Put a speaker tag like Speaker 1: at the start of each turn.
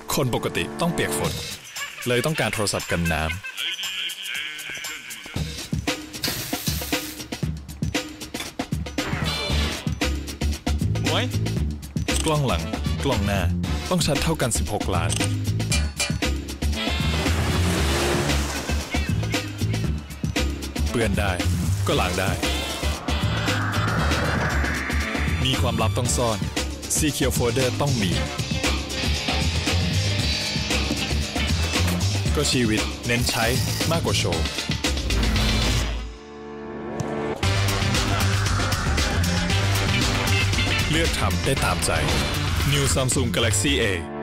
Speaker 1: คนปกติต้องเปียกฝนเลยต้องการโทรศัพท์กันน้ำหมวยกล้องหลังกล้องหน้าต้องชัดเท่ากัน16 ล้านเปื้อนได้ก็ล้างได้มีความลับต้องซ่อน Secure Folder ต้องมีก็ชีวิตเน้นใช้มากกว่าโชว์เลือกทำได้ตามใจ New Samsung Galaxy A